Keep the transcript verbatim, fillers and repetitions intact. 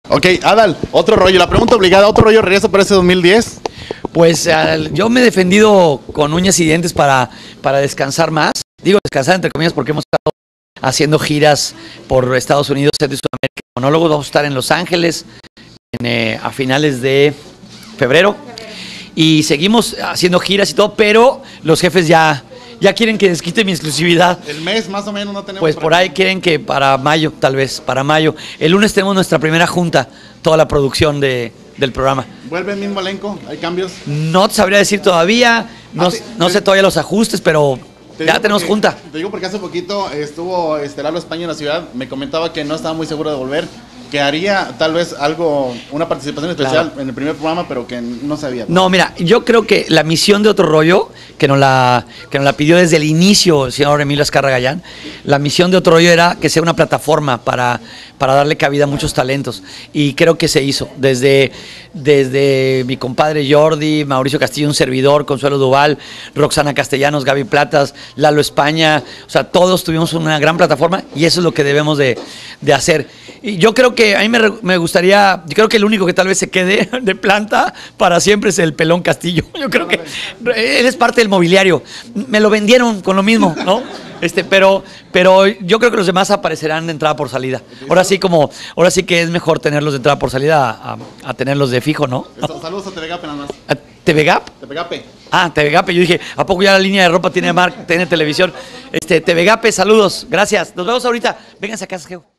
Ok, Adal, otro rollo, la pregunta obligada, ¿otro rollo regreso para ese dos mil diez? Pues al- yo me he defendido con uñas y dientes para, para descansar más. Digo descansar entre comillas porque hemos estado haciendo giras por Estados Unidos, Centro y Sudamérica. Monólogos, vamos a estar en Los Ángeles en, eh, a finales de febrero. Y seguimos haciendo giras y todo, pero los jefes ya, ya quieren que desquite mi exclusividad. El mes más o menos no tenemos. Pues por ahí quieren que para mayo, tal vez, para mayo. El lunes tenemos nuestra primera junta, toda la producción de, del programa. ¿Vuelve el mismo elenco? ¿Hay cambios? No te sabría decir todavía, no, Ah, sí, no sí. sé todavía los ajustes, pero Te ya digo tenemos porque- junta. Te digo porque hace poquito estuvo este, Lalo España en la ciudad, me comentaba que no estaba muy seguro de volver, que haría tal vez algo, una participación especial Claro. en el primer programa, pero que no sabía. No, mira, yo creo que la misión de Otro Rollo, que nos la, que nos la pidió desde el inicio el señor Emilio Azcarra Gallán, la misión de Otro Rollo era que sea una plataforma para, para darle cabida a muchos talentos. Y creo que se hizo. Desde, desde mi compadre Jordi, Mauricio Castillo, un servidor, Consuelo Duval, Roxana Castellanos, Gaby Platas, Lalo España, o sea, todos tuvimos una gran plataforma y eso es lo que debemos de, de hacer. Y yo creo que a mí me, re- me gustaría, yo creo que el único que tal vez se quede de planta para siempre es el Pelón Castillo. Yo creo que él es parte del mobiliario. Me lo vendieron con lo mismo, ¿no? Este, pero, pero yo creo que los demás aparecerán de entrada por salida. Ahora sí como, ahora sí que es mejor tenerlos de entrada por salida a, a- a tenerlos de fijo, ¿no? Eso, saludos a Telegape nada más. ¿A ¿T V Gap? Telegape. Ah, T V Gape, yo dije, ¿a poco ya la línea de ropa tiene mar, tiene televisión? Este, T V Gape, saludos, gracias. Nos vemos ahorita. Vénganse a casa, Geo.